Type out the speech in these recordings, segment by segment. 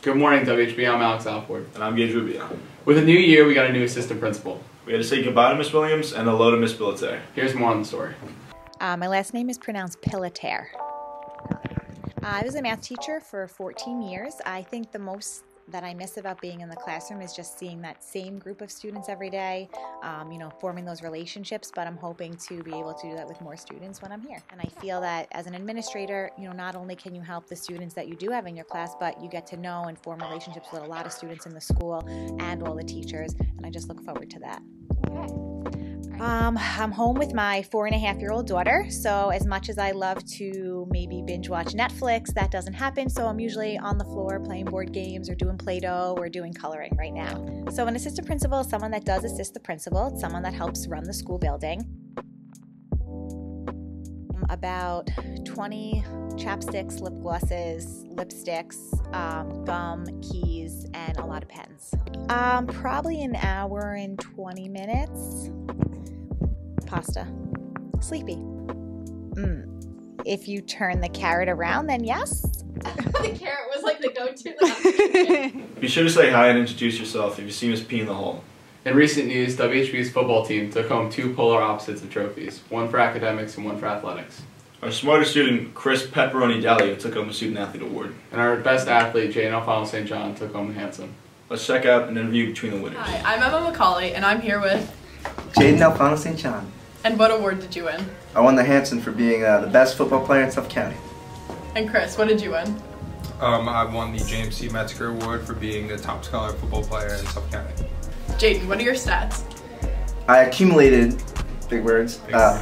Good morning, WHB. I'm Alex Alford. And I'm Gage Rubio. With a new year, we got a new assistant principal. We had to say goodbye to Miss Williams and hello to Miss Billetaire. Here's more on the story. My last name is pronounced Pilletaire. I was a math teacher for 14 years. I think the most that I miss about being in the classroom is just seeing that same group of students every day, forming those relationships, but I'm hoping to be able to do that with more students when I'm here. And I feel that as an administrator, not only can you help the students that you do have in your class, but you get to know and form relationships with a lot of students in the school and all the teachers, and I just look forward to that. I'm home with my 4.5-year-old daughter, so as much as I love to maybe binge watch Netflix, that doesn't happen, so I'm usually on the floor playing board games or doing Play-Doh or doing coloring right now. So an assistant principal is someone that does assist the principal. It's someone that helps run the school building. About 20 chapsticks, lip glosses, lipsticks, gum, keys, and a lot of pens. Probably an hour and 20 minutes. Pasta. Sleepy. If you turn the carrot around, then yes. The carrot was like the go-to. Be sure to say hi and introduce yourself if you see Miss P in the hall. In recent news, WHB's football team took home 2 polar opposites of trophies, one for academics and one for athletics. Our smarter student, Chris Pepperoni Daleo, took home a Student Athlete Award. And our best athlete, AlfanoStJohn, took home the Handsome. Let's check out an interview between the winners. Hi, I'm Emma McCauley, and I'm here with... AlfanoStJohn. And what award did you win? I won the Hanson for being the best football player in Suffolk County. And Chris, what did you win? I won the James C. Metzger Award for being the top scholar football player in Suffolk County. Jaden, what are your stats? I accumulated, big words,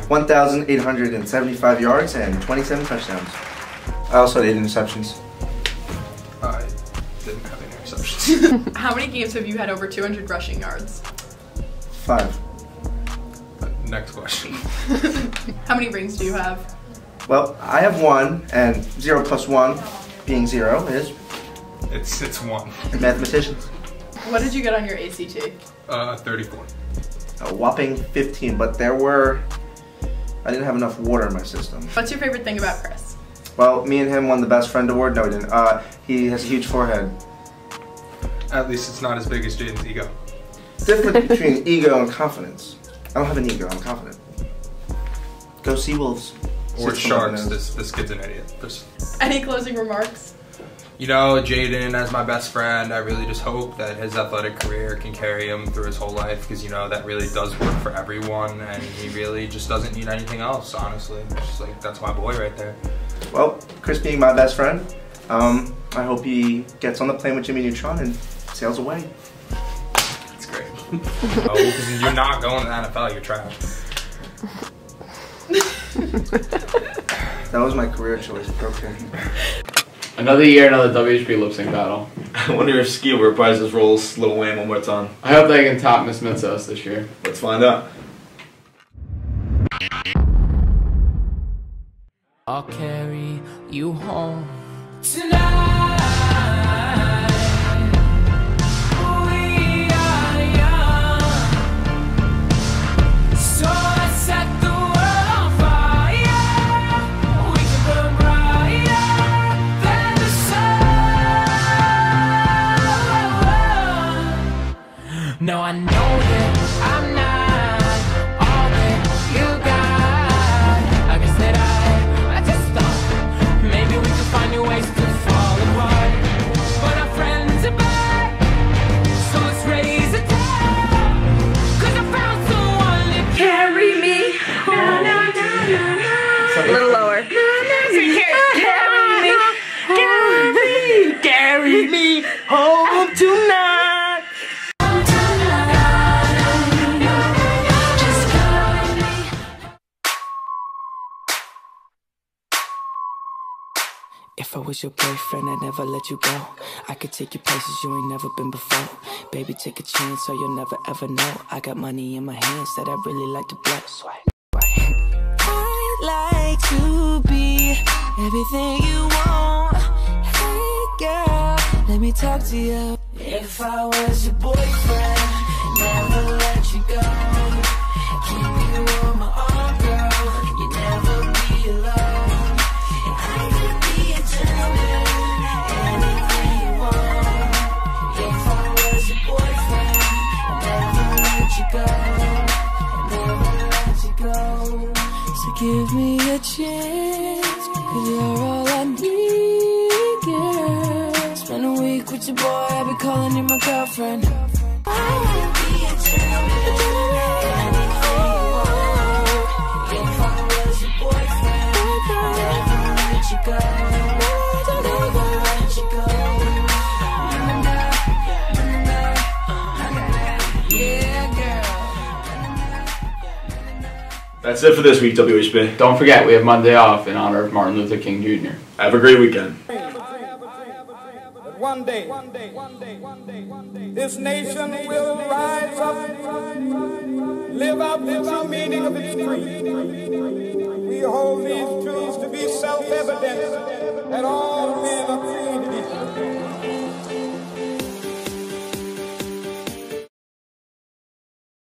1,875 yards and 27 touchdowns. I also had 8 interceptions. I didn't have any interceptions. How many games have you had over 200 rushing yards? 5. Next question. How many rings do you have? Well, I have 1, and 0 plus 1 being 0 is... It's 1. Mathematicians. What did you get on your ACT? 34. A whopping 15, but I didn't have enough water in my system. What's your favorite thing about Chris? Well, me and him won the best friend award. No, he didn't. He has a huge forehead. At least it's not as big as Jaden's ego. Difference between ego and confidence. I don't have an ego, I'm confident. Go Seawolves. Or Sharks, this kid's an idiot. Any closing remarks? Jaden, as my best friend, I really just hope that his athletic career can carry him through his whole life, because that really does work for everyone, and he really just doesn't need anything else, honestly. Just like, that's my boy right there. Well, Chris being my best friend, I hope he gets on the plane with Jimmy Neutron and sails away. That's great. Oh, because you're not going to the NFL, you're trash. That was my career choice, okay. Another year, another WHB lip sync battle. I wonder if Ski will reprise his role as Lil Wayne one more time. I hope they can top Miss Mitzos this year. Let's find out. I'll carry you home tonight. We are young, so let's set the world on fire. We can burn brighter than the sun. No, I know that I'm not all that you got. I guess that I just thought maybe we could find new ways to fall apart. But our friends are back, so let's raise a toast. 'Cause I found someone to carry me home. A little lower. Carry me home tonight. If I was your boyfriend, I'd never let you go. I could take you places you ain't never been before. Baby, take a chance so you'll never ever know. I got money in my hands that I really like to blow. I'd like to be everything you want. Hey girl, let me talk to you. If I was your boyfriend, never let you go. Keep you on my arm, girl. You'd never be alone. And I could be a gentleman, anything you want. with your boy, I be calling you my girlfriend. That's it for this week, WHB. Don't forget, we have Monday off in honor of Martin Luther King Jr. Have a great weekend. One day, this nation will rise up, live out the true meaning of its creed. We hold these truths to be self-evident that all